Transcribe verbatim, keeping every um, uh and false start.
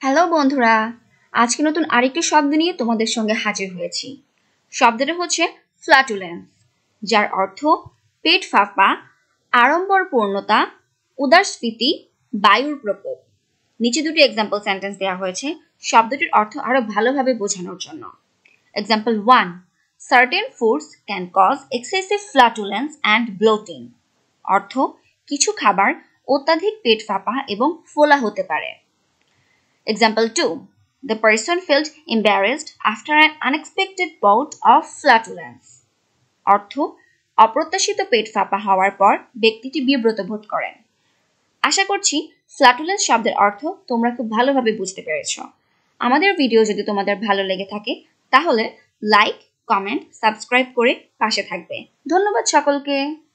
Hello বন্ধুরা, আজকে নতুন আরেকটি শব্দ নিয়ে তোমাদের সঙ্গে হাজির হয়েছি। শব্দটা হচ্ছে ফ্ল্যাটুলেন্স, যার অর্থ পেট ফাঁপা, আড়ম্বরপূর্ণতা, উদারস্ফীতি, বায়ুর প্রকোপ। নিচে দুটি এক্সাম্পল সেন্টেন্স দেওয়া হয়েছে শব্দটির অর্থ আরো ভালোভাবে বোঝানোর জন্য। Example one, certain foods can cause excessive flatulence and bloating. অর্থ, কিছু খাবার অত্যাধিক পেট ফাঁপা এবং ফোলা হতে পারে। Example two. The person felt embarrassed after an unexpected bout of flatulence. অর্থ, অপ্রত্যাশিত পেট ফাঁপা হওয়ার পর ব্যক্তিটি বিব্রত বোধ করেন। আশা করছি ফ্ল্যাটুলেন্স শব্দের অর্থ তোমরা খুব ভালোভাবে বুঝতে পেরেছ। আমাদের ভিডিও যদি তোমাদের ভালো লেগে থাকে তাহলে লাইক, কমেন্ট, সাবস্ক্রাইব করে পাশে থাকবে। ধন্যবাদ সকলকে।